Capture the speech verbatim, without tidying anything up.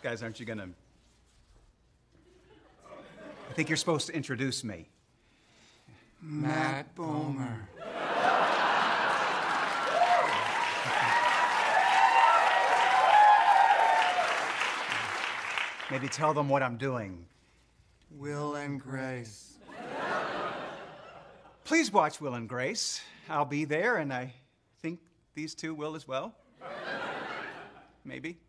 Guys, aren't you gonna... I think you're supposed to introduce me. MattBomer. Maybe tell them what I'm doing. Will and Grace. Please watch Will and Grace. I'll be there, and I think these two will as well. Maybe.